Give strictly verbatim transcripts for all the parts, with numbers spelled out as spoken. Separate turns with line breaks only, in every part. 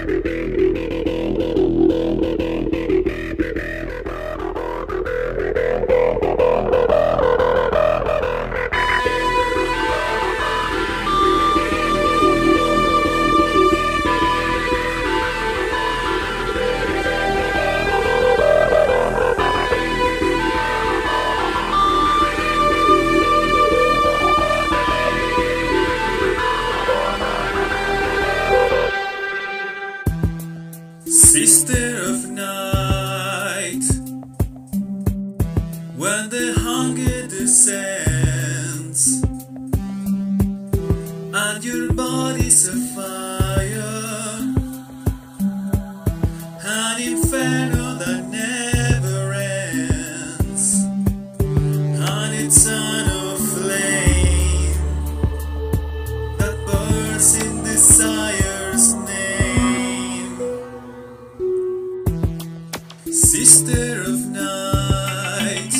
Sister of night, when the hunger descends and your body's afire, an inferno that never ends, an eternal flame that burns in desire's name. Sister of night,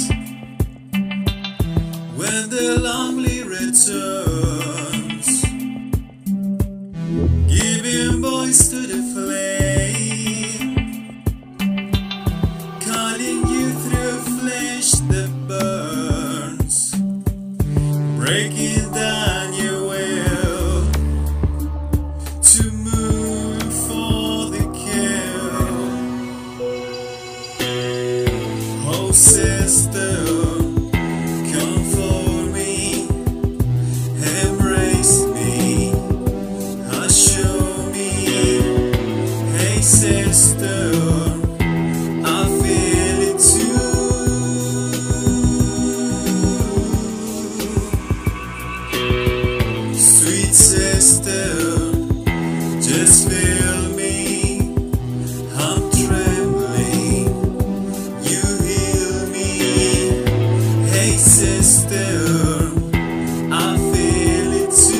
when the lonely returns, giving voice to the flame, calling you through flesh that burns, breaking down your will to move for the kill. Oh sister, comfort me, embrace me, assure me. Hey sister, I feel it too. Sweet sister, just feel me, I'm trembling, you heal me. Hey sister, I feel it too.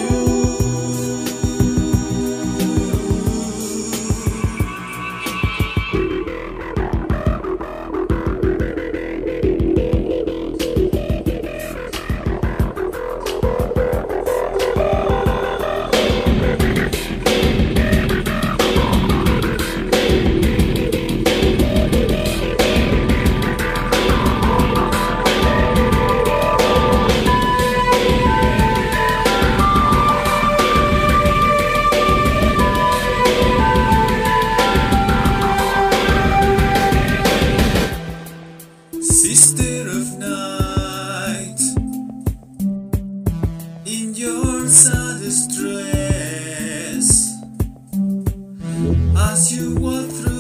Sister of night, in your saddest stress, as you walk through